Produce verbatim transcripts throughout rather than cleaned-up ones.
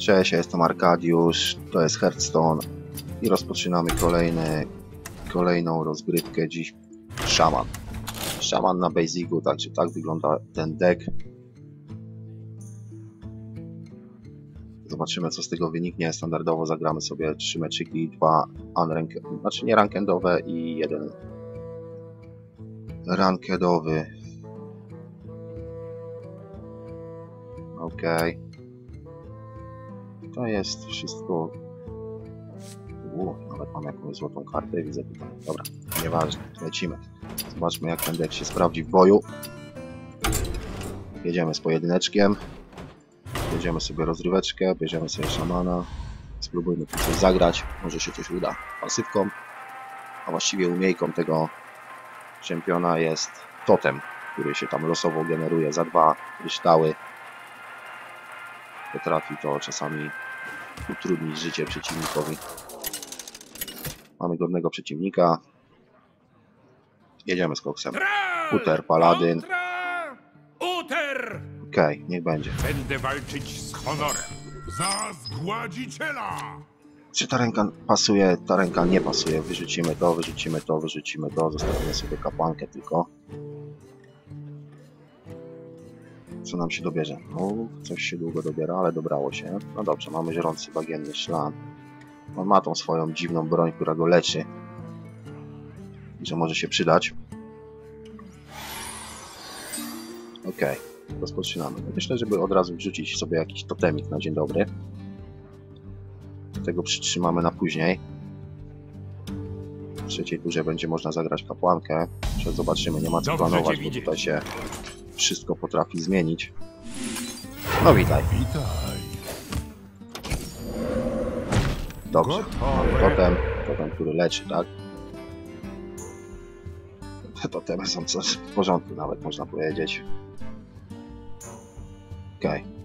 Cześć, ja jestem Arkadiusz, to jest Hearthstone i rozpoczynamy kolejny, kolejną rozgrywkę. Dziś szaman. Szaman na basicu, także tak wygląda ten deck. Zobaczymy, co z tego wyniknie. Standardowo zagramy sobie trzy meczyki, dwa unranked, znaczy nie rankedowe i jeden rankedowy. Okej. To jest wszystko. U, nawet mam jakąś złotą kartę, widzę tutaj. Dobra, nieważne, lecimy. Zobaczmy, jak ten deck się sprawdzi w boju. Jedziemy z pojedyneczkiem. Bierzemy sobie rozryweczkę, bierzemy sobie szamana. Spróbujmy tu coś zagrać, może się coś uda. Pasywką, a właściwie umiejką tego czempiona jest totem, który się tam losowo generuje za dwa kryształy. Potrafi to czasami utrudnić życie przeciwnikowi. Mamy godnego przeciwnika. Jedziemy z koksem. Uter, paladyn. Uter! Okej, okay, niech będzie. Będę walczyć z honorem. Za zgładziciela! Czy ta ręka pasuje? Ta ręka nie pasuje. Wyrzucimy to, wyrzucimy to, wyrzucimy to. Zostawimy sobie kapłankę tylko. Co nam się dobierze? No, coś się długo dobiera, ale dobrało się. No dobrze, mamy żerący bagienny szlam. On ma tą swoją dziwną broń, która go leczy. Że może się przydać. Okej, okay, rozpoczynamy. Myślę, żeby od razu wrzucić sobie jakiś totemik na dzień dobry. Tego przytrzymamy na później. W trzeciej turze będzie można zagrać kapłankę. Jeszcze zobaczymy, nie ma co planować, bo tutaj się wszystko potrafi zmienić. No witaj. Witaj. Dobrze, mamy totem, totem, który leczy, tak? Te totemy są coś w porządku, nawet można powiedzieć. Okej. Okay.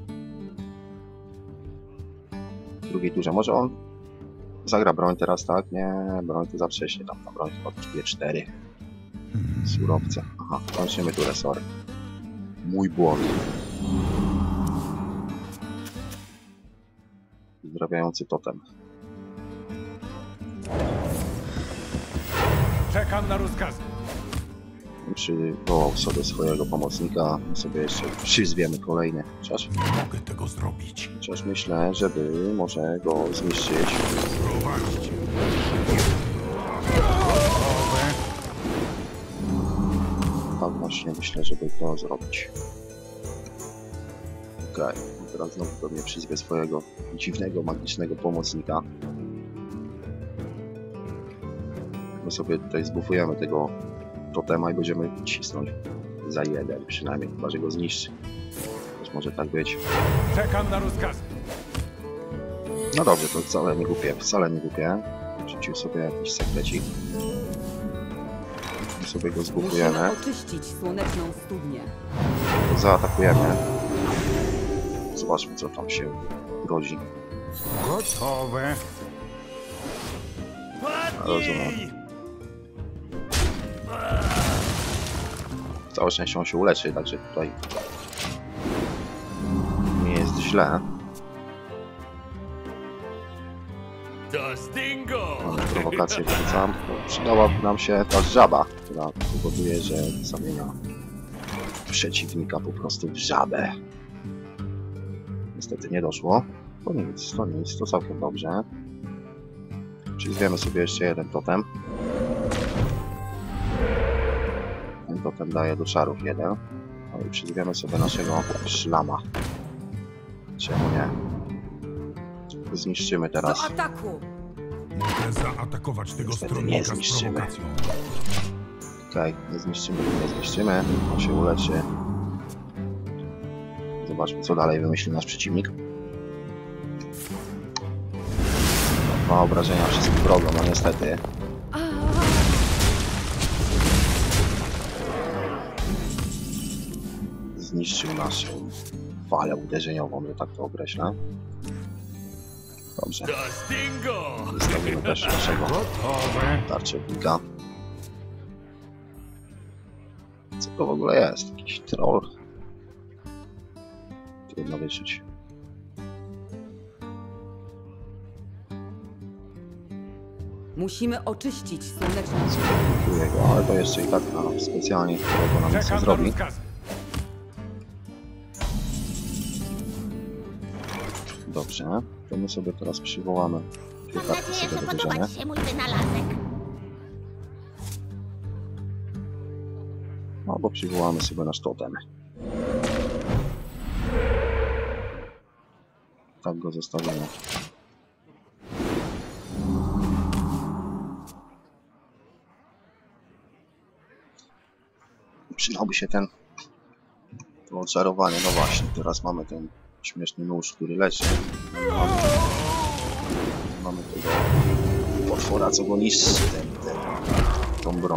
W drugiej turze może on zagra broń teraz, tak? Nie, broń to za wcześnie, tam ta broń chyba kosztuje cztery surowce. Aha, kończymy turę, sorry. Mój błąd. Zdrawiający totem. Czekam na rozkazy. Przywołał sobie swojego pomocnika, my sobie jeszcze przyzwiemy kolejny. Chociaż, nie mogę tego zrobić. Chociaż myślę, żeby może go zniszczyć. Prowadźcie. Tak właśnie myślę, żeby to zrobić. Okej, okay. Teraz znowu pewnie przyzwie swojego dziwnego, magicznego pomocnika. My sobie tutaj zbufujemy tego totema i będziemy cisnąć za jeden, przynajmniej, chyba że go zniszczy. Też może tak być. Czekam na rozkazy. No dobrze, to wcale nie głupie, wcale nie głupie. Rzucił sobie jakiś sekrecik. My sobie go zbufujemy. Musimy oczyścić słoneczną studnię. Zaatakujemy. Zobaczmy, co tam się rodzi. Gotowe. Rozumiem. Całe szczęście on się uleczy, także tutaj nie jest źle. Mamy prowokację, wrzucam. Przydałaby nam się ta żaba, która powoduje, że zamienia przeciwnika po prostu w żabę. Niestety nie doszło. To nic, to nic, to całkiem dobrze. Przyzwiemy sobie jeszcze jeden totem. Ten totem daje do czarów jeden. No i przyzwiemy sobie naszego szlama. Czemu nie? Zniszczymy teraz. Do ataku! Mogę zaatakować tego stronnika z prowokacją. Okej, okay, nie zniszczymy, nie zniszczymy. On się uleczy. Zobaczmy, co dalej wymyśli nasz przeciwnik. Dwa obrażenia, wszystko problem, no niestety. Zniszczył naszą falę uderzeniową, że tak to określę. Dobrze. Zostawimy też naszego tarczownika. Co to w ogóle jest? Jakiś troll? Trudno wyczuć. Musimy oczyścić słoneczną Dziękuję go, ale to jeszcze i tak no, specjalnie tego nam nic nie Czekam na zrobi. rozkazy. Dobrze, to my sobie teraz przywołamy dwie Mam karty nadzieję, sobie że do wyżenia. podoba ci się mój wynalazek. Albo przywołamy sobie nasz totem. Tak go zostawimy. Przydałby się ten to oczarowanie. No właśnie, teraz mamy ten śmieszny nóż, który leży. Mamy, mamy tego potwora, co go niszczy, ten, ten, tą broń.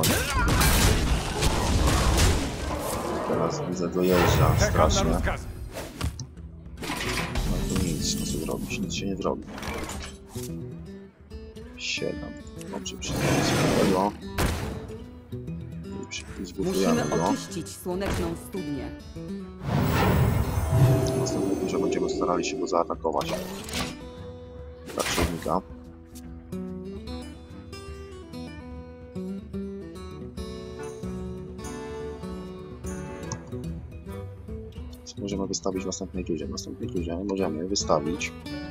Teraz widzę, dojeżdża Czekam na strasznie. rozkazy. No to nic, no co zrobić? Nic się nie zrobi. siedem. Dobrze, przyjdziemy sobie tego. I zbudujemy Musimy go. oczyścić słoneczną studnię. Następnie, że będziemy starali się go zaatakować. Tarczownika. Co możemy wystawić w następnej turze? W następnej turze możemy wystawić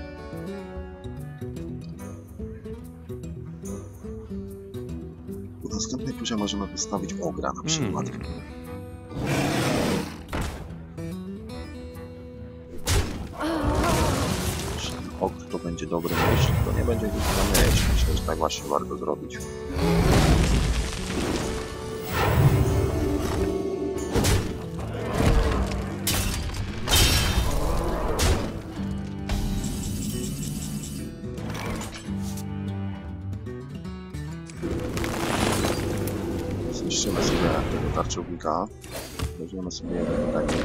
w następnej turze możemy wystawić ogra na przykład. Ogr to będzie dobry myśl, to nie będzie nic na myśl. Myślę, że tak właśnie warto zrobić. Zniszczymy sobie tego tarczownika. Weźmiemy sobie jeden taki.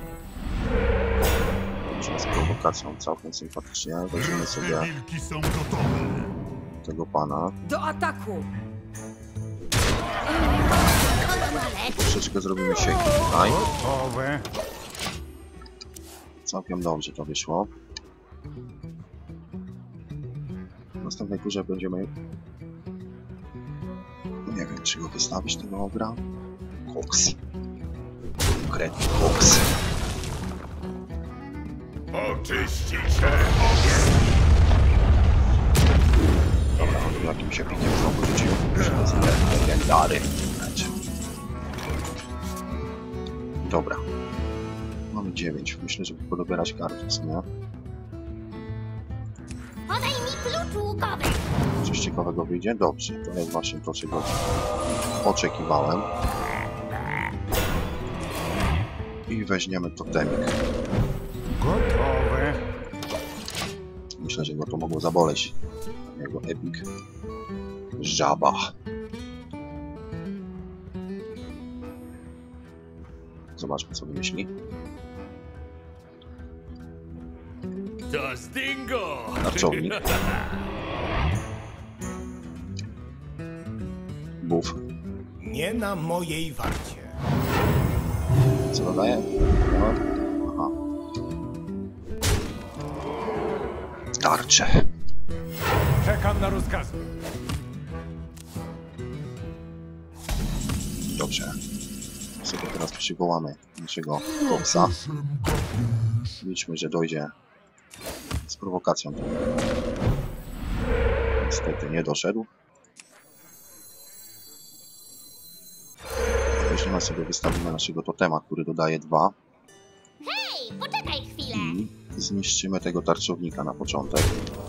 Z prowokacją całkiem sympatycznie. Weźmiemy sobie Wilki są gotowe. tego pana. Do ataku! Troszeczkę zrobimy sieki tutaj. Gotowe. Całkiem dobrze to wyszło. W następnej turze będziemy... Nie wiem, czy go wystawić tego ogra. Koks. Konkretnie koks. Oczyścić się. Dobra, on tu jakimś epikiem znowu rzucił. To jest le- legendary. Dobra. Mamy dziewięć. Myślę, żeby podobierać karty, co nie? Podaj mi klucz łukowy. Coś ciekawego wyjdzie? Dobrze. To jest właśnie to, czego oczekiwałem. I weźmiemy totemik. Gotowe. Myślę, że go to mogło zaboleć. Jego epik. Żaba. Zobaczmy, co wymyśli. To Stingo! Tarczownik. Buf. Nie na mojej warcie. Co dodaje? No. Aha. Tarcze. Czekam na rozkazy. Dobrze. Sobie teraz przywołamy naszego koksa. Liczmy, że dojdzie z prowokacją. Niestety nie doszedł. Weźmiemy sobie, wystawimy naszego totema, który dodaje dwa. Hej, poczekaj chwilę. I zniszczymy tego tarczownika na początek.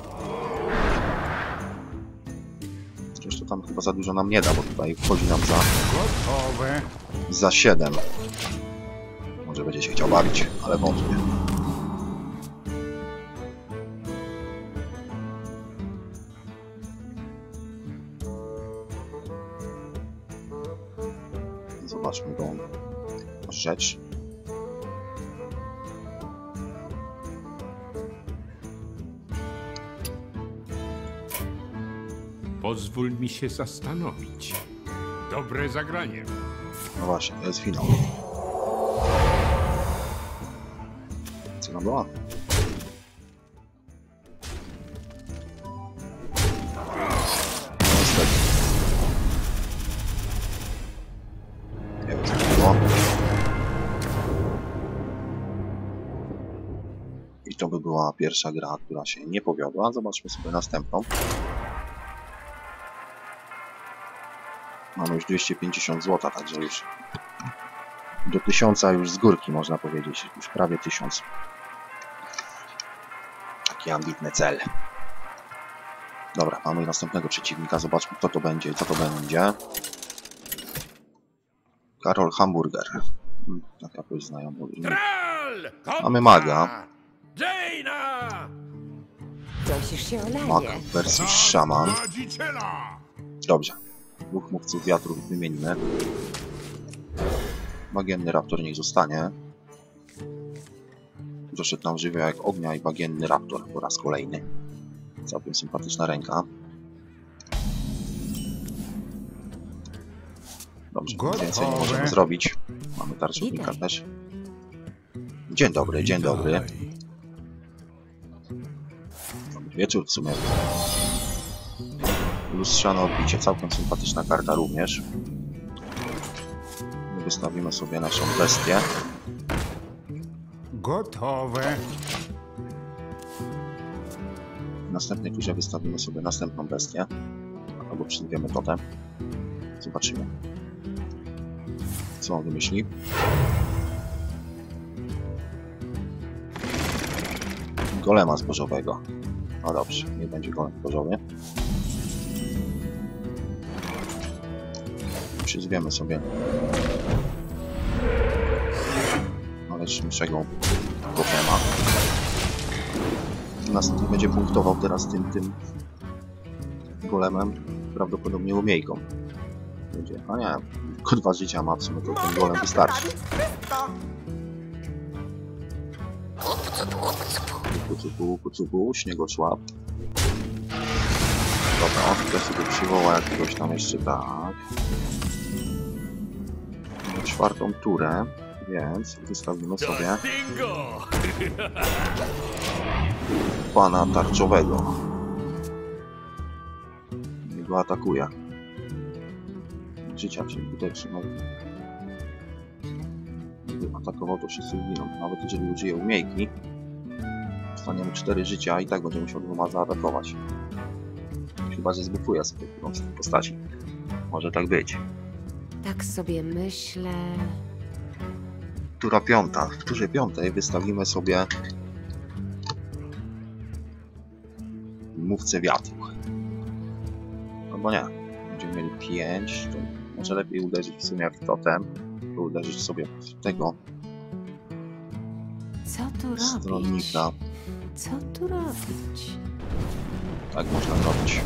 Zresztą tam chyba za dużo nam nie da, bo tutaj wchodzi nam za, Gotowe. za siedem. Może będzie się chciał bawić, ale wątpię. Zobaczmy tą rzecz. Pozwól mi się zastanowić. Dobre zagranie. No właśnie, to jest finał. Co nam była? No to by była pierwsza gra, która się nie powiodła. Zobaczmy sobie następną. Mamy już dwieście pięćdziesiąt złota, także już do tysiąca już z górki, można powiedzieć. Już prawie tysiąc. Taki ambitny cel. Dobra, mamy następnego przeciwnika. Zobaczmy, kto to będzie, co to będzie. Karol Hamburger. Hmm, tak jakoś znajomo. Kral! Mamy maga. Jaina! Prosisz się o Mag lanie. w wersji Za szaman. zgładziciela! Dobrze. Dwóch mówców wiatrów wymienimy. Bagienny raptor niech zostanie. Doszedł nam żywioł jak ognia i bagienny raptor po raz kolejny. Całkiem sympatyczna ręka. Dobrze, Gotowe. więcej nie możemy zrobić. Mamy tarczownika Witaj. też. Dzień dobry, dzień dobry. Dobry wieczór w sumie. Lustrzane odbicie, całkiem sympatyczna karta również. My wystawimy sobie naszą bestię. Gotowe. W następnej turze wystawimy sobie następną bestię. Albo przyjmiemy totem. Zobaczymy, co on wymyśli. Golema zbożowego. No dobrze, nie będzie golem zbożowy. Przyzwiemy sobie najlepszego totema. Następnie będzie punktował teraz tym, tym golemem, prawdopodobnie umiejką. Będzie, a nie, tylko dwa życia ma, w sumie to ten golem wystarczy. Kucupu, kucupu, śniegoszłap. Dobra, on tutaj sobie przywoła jakiegoś tam jeszcze, tak. Mamy czwartą turę, więc wystawimy sobie To Stingo! pana tarczowego. Nie go atakuje. Życia, czyli tutaj trzymał. Gdyby atakował, to wszyscy giną. Nawet jeżeli użyje umiejki, dostanie mu cztery życia i tak będzie musiał dwoma zaatakować. Chyba, że zbufuje sobie którąś z tych postaci. Może tak być. Tak sobie myślę. Tura piąta. W turze piątej wystawimy sobie mówcę wiatru. Albo nie. Będziemy mieli pięć. To może lepiej uderzyć w sumie w totem. To uderzyć sobie w tego Co tu robić? stronnika. Co tu robić? Tak można zrobić.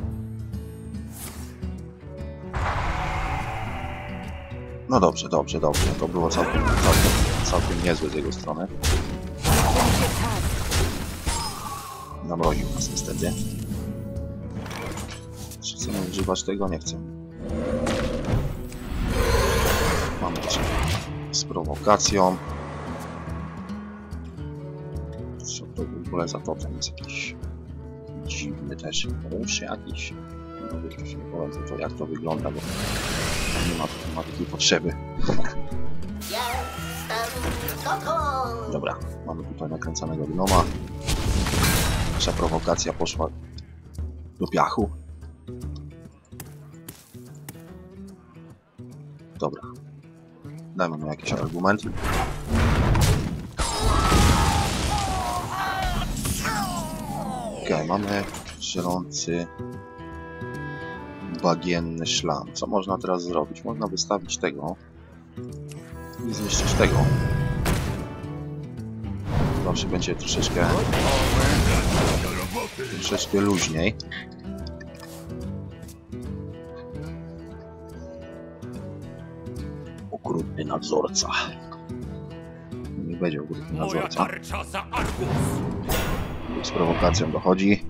No dobrze, dobrze, dobrze. To było całkiem, całkiem, całkiem niezłe z jego strony. Namroził nas niestety. Czy chcemy używać tego? Nie chcę. Mamy też z prowokacją. Co to w ogóle za totem jest jakiś dziwny też. Rusz jakiś. No wiesz, już nie powiem co to, jak to wygląda, bo nie ma, nie ma takiej potrzeby. Dobra, mamy tutaj nakręcanego gnoma. Nasza prowokacja poszła do piachu. Dobra. Dajmy mu jakiś argument. Okej, okay, mamy żerący bagienny szlam. Co można teraz zrobić? Można wystawić tego i zniszczyć tego. Zawsze będzie troszeczkę troszeczkę luźniej. Okrutny nadzorca. Nie będzie okrutny Moja nadzorca. tarcza za Argus! Z prowokacją dochodzi.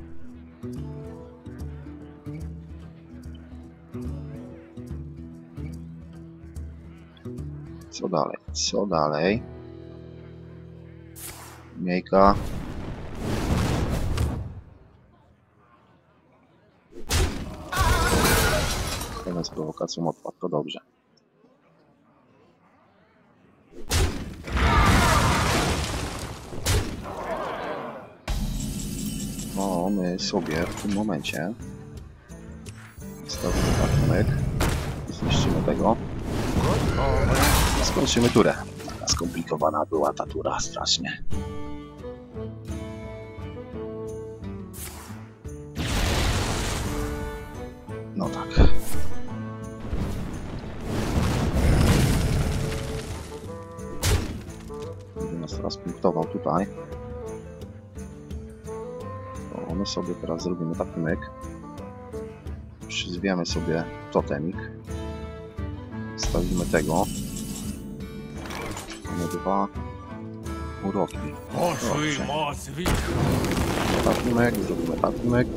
Co dalej? Co dalej? Miejka. Ten z prowokacją odpadł, to dobrze. to my sobie w tym momencie stawimy taki myk, zniszczymy tego i skończymy turę. Taka skomplikowana była ta tura strasznie. No tak. Będzie nas teraz punktował tutaj. To my sobie teraz zrobimy taki myk. Przyzwiemy sobie totemik. Stawimy tego. Mamy dwa uroki. Poczuj Dobrze. moc wichru. Taki myk, zrobimy taki myk.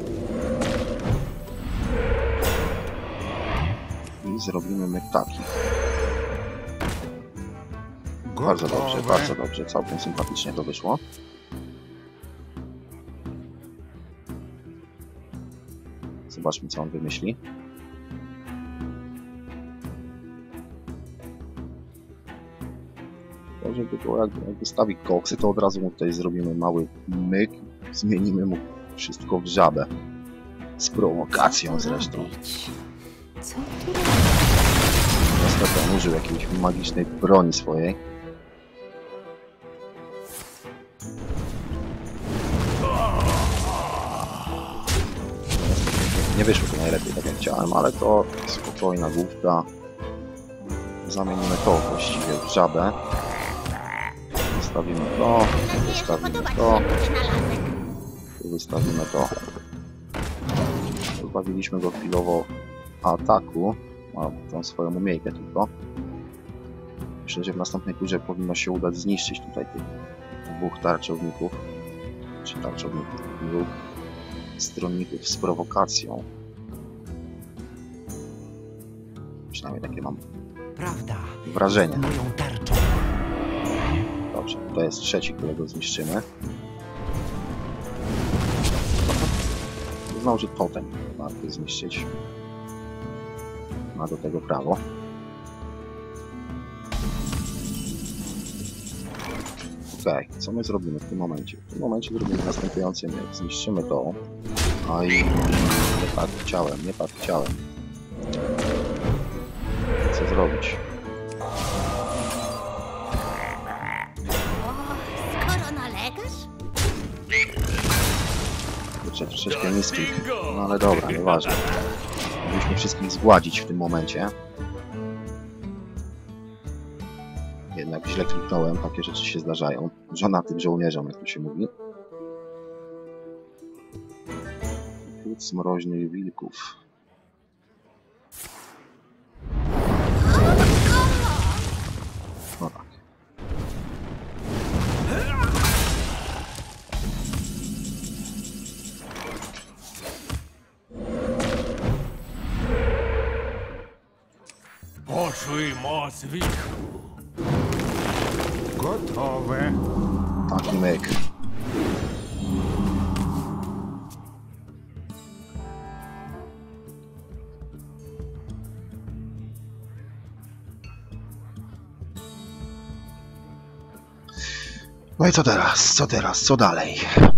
I zrobimy myk taki. Bardzo dobrze, bardzo dobrze. Całkiem sympatycznie to wyszło. Zobaczmy, co on wymyśli. To, żeby to jak, jak wystawi koksy, to od razu mu tutaj zrobimy mały myk. Zmienimy mu wszystko w żabę. Z prowokacją zresztą. robić? Co tu robić? Niestety on użył jakiejś magicznej broni swojej. Nie wyszło to najlepiej, tak jak chciałem, ale to spokojna główka. Zamienimy to właściwie w żabę. Wystawimy to, Mam nadzieję, że wystawimy podoba ci to, się mój wynalazek. tu wystawimy to. Pozbawiliśmy go chwilowo ataku. Ma tą swoją umiejkę tylko. Myślę, że w następnej turze powinno się udać zniszczyć tutaj tych dwóch tarczowników. Czy tarczowników, dwóch stronników z prowokacją. Przynajmniej takie mam Prawda. wrażenie. Moją tarczą. Dobrze, to jest trzeci, którego zniszczymy. Uznał, że totem warto zniszczyć. Ma do tego prawo. Okej, okay, co my zrobimy w tym momencie? W tym momencie zrobimy następujący myk. Zniszczymy to. A i nie tak chciałem, nie tak chciałem. Co zrobić? O, skoro nalegasz, Kurczę, troszeczkę niski. Bingo! No ale dobra, nieważne. Mogliśmy wszystkich zgładzić w tym momencie. Jednak źle kliknąłem, takie rzeczy się zdarzają. Żonatym żołnierzom, jak to się mówi. Płuc mroźnych wilków. No tak. Poczuj moc wichru. Gotowe. Taki myk. No i co teraz? Co teraz? Co dalej?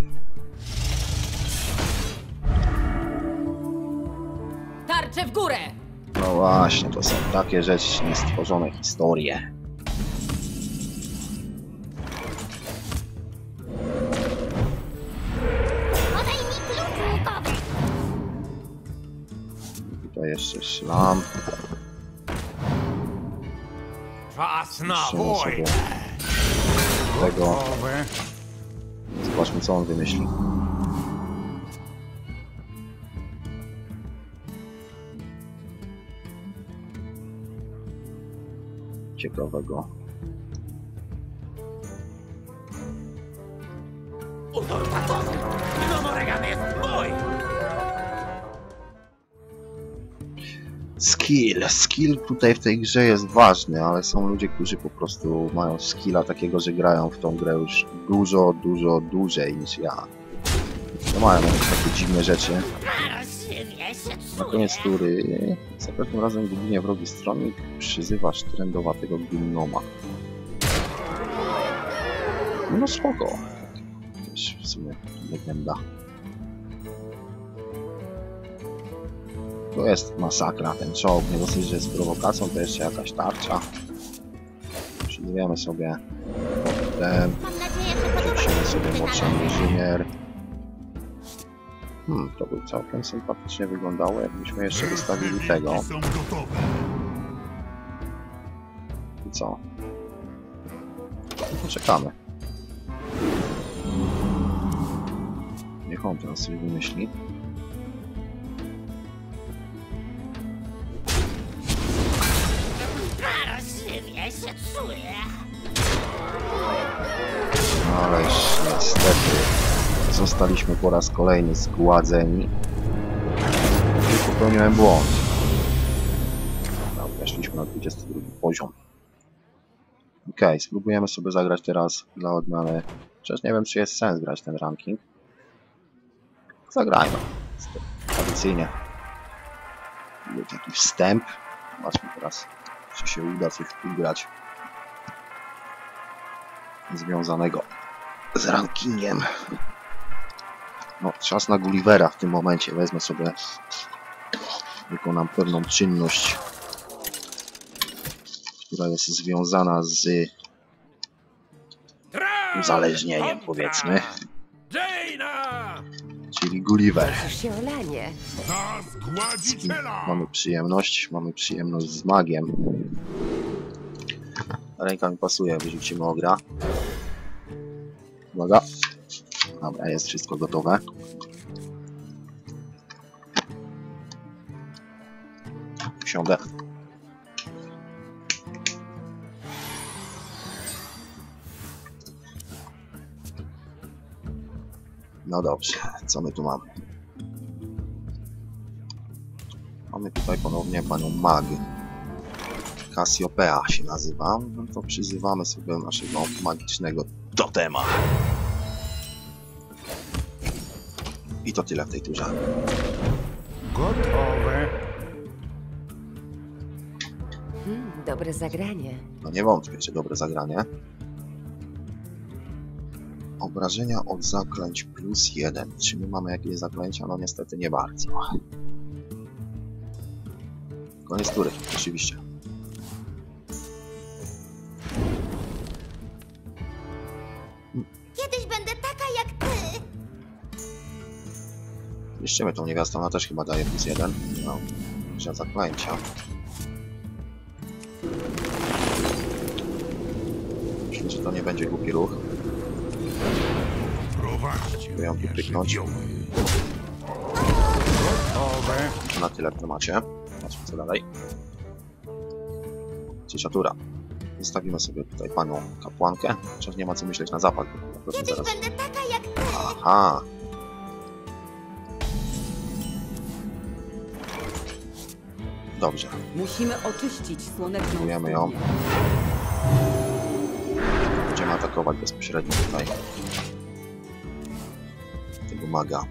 Tarcze w górę! No właśnie, to są takie rzeczy niestworzone historie. podaj mi klucz łukowy. Tutaj jeszcze szlam. Czas na Trzymamy sobie wojnę. tego. Gotowe. Zobaczmy, co on wymyśli. Ciekawego. Uzurpatorze! Nomoregan jest mój! Skill. Skill tutaj w tej grze jest ważny, ale są ludzie, którzy po prostu mają skilla takiego, że grają w tą grę już dużo, dużo dłużej niż ja. No mają jakieś takie dziwne rzeczy. Parzywie się Na czuję. koniec tury, za każdym razem, gdy ginie wrogi stronnik, przyzywasz trendowatego gnoma. No spoko. Też w sumie legenda. To jest masakra, ten czołg. Nie dosyć, że jest prowokacją, to jeszcze jakaś tarcza. Przyjmujemy sobie ten. Mam nadzieję, że podoba Rzucimy Ci się sobie wynalazek. młodszy inżynier. Hmm, to by całkiem sympatycznie wyglądało, jakbyśmy jeszcze wystawili tego. Wyniki są gotowe. I co? Poczekamy. Niech on teraz sobie wymyśli. Parzywie się czuję. Ależ niestety zostaliśmy po raz kolejny zgładzeni. I popełniłem błąd. No, weszliśmy na dwudziesty drugi poziom. Ok, spróbujemy sobie zagrać teraz dla odmiany. Przecież nie wiem, czy jest sens grać ten ranking. Zagrajmy. Tradycyjnie. Był taki wstęp. Zobaczmy teraz, czy się uda coś ugrać związanego z rankingiem. No, czas na Gullivera w tym momencie. Wezmę sobie, wykonam pewną czynność, która jest związana z uzależnieniem, powiedzmy, Jaina! czyli Gulliver. Cieszysz się, Olanie. Za zgładziciela! Mamy przyjemność, mamy przyjemność z magiem. Ręka mi pasuje, wyrzucimy ogra. Uwaga. Dobra, jest wszystko gotowe. Wsiądę. No dobrze, co my tu mamy? Mamy tutaj ponownie panią Mag. Cassiopeia się nazywa. No to przyzywamy sobie naszego magicznego totema. I to tyle w tej turze. Gotowe. Hmm, dobre zagranie. No nie wątpię, czy dobre zagranie. Obrażenia od zaklęć plus jeden. Czy my mamy jakieś zaklęcia? No niestety nie bardzo. Koniec tury, oczywiście. Kiedyś będę taka jak ty. Niszczymy tą niewiastę, ona też chyba daje plus jeden. No, że zaklęcia. Myślę, że to nie będzie głupi ruch. Prowadźcie To ją tu mnie, pyknąć. żywioły. Gotowe. Na tyle w temacie. Zobaczmy co dalej. Trzecia tura. Zostawimy sobie tutaj panią kapłankę. Chociaż nie ma co myśleć na zapad. Bo pewnie Kiedyś zaraz... będę taka jak ty. Aha! Dobrze. Musimy oczyścić słoneczną Próbujemy ją. studnię. Będziemy atakować bezpośrednio tutaj tego maga.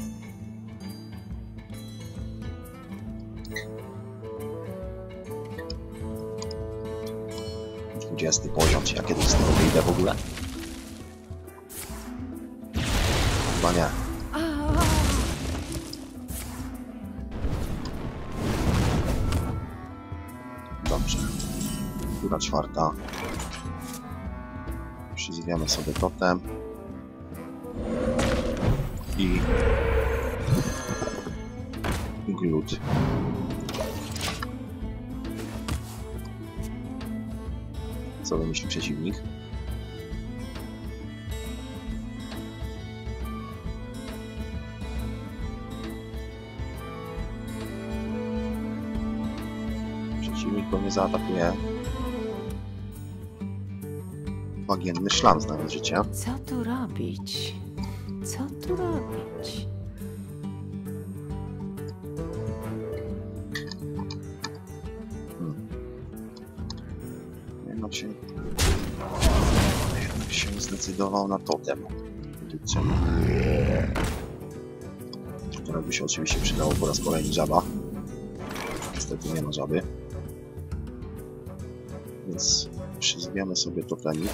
dwudziesty poziom, czy ja kiedyś z tego wyjdę w ogóle? Chyba nie. Dobrze. Tura czwarta. Przyzwiemy sobie totem. I... glut. Co wymyśli przeciwnik? Przeciwnik go nie zaatakuje. Bagienny szlam, znając życie. Co tu robić? Co tu robić? Hmm. Jednak się... Jednak się zdecydował na totem. Czemu? Które by się oczywiście przydało po raz kolejny żaba. Niestety nie ma żaby. Więc przyzwiemy sobie totemik.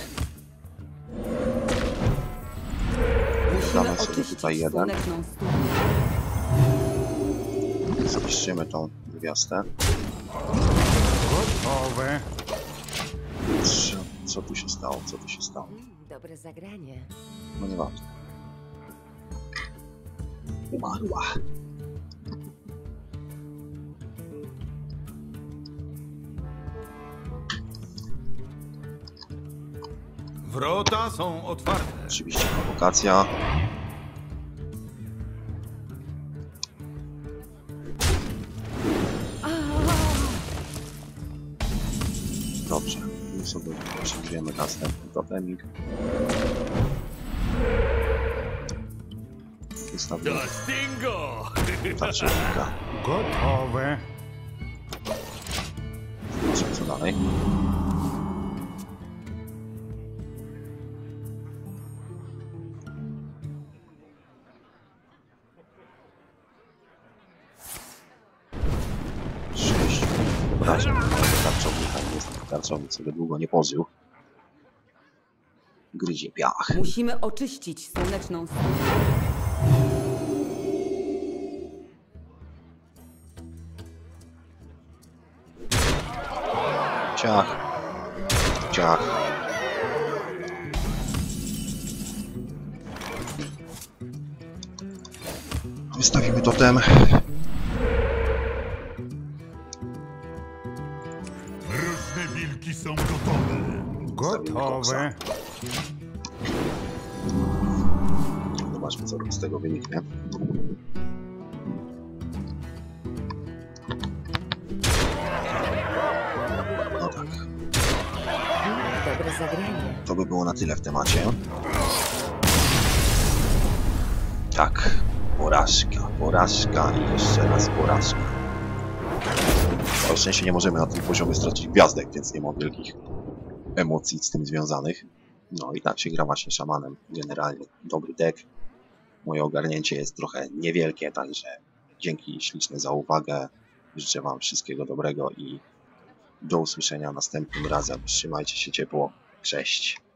Musimy Damy sobie oczyścić tutaj jeden. słoneczną studnię. Zapiszczymy tą gwiazdę. Gotowe. Co, co tu się stało? Co tu się stało? Dobre zagranie. No nieważne. Umarła. Wrota są otwarte. Oczywiście prowokacja. Dobrze, my sobie przejdziemy następny totemik. Wystawimy Stingo! tarczownika. Gotowe. Zobaczmy co dalej. Sześć obrażeń tarczownika. Niestety tarczownik sobie długo nie pożył. Gryzie piach. Musimy oczyścić słoneczną stronę. Ciach. Ciach. Wystawimy totem. Mroczne wilki są gotowe. Gotowe. Zobaczmy co z tego wyniknie. No tak. Dobre zagranie. To by było na tyle w temacie. Tak. Porażka, porażka i jeszcze raz porażka. Na szczęście nie możemy na tym poziomie stracić gwiazdek, więc nie mam wielkich emocji z tym związanych. No i tak się gra właśnie szamanem. Generalnie dobry deck. Moje ogarnięcie jest trochę niewielkie, także dzięki śliczne za uwagę. Życzę Wam wszystkiego dobrego i do usłyszenia następnym razem. Trzymajcie się ciepło. Cześć.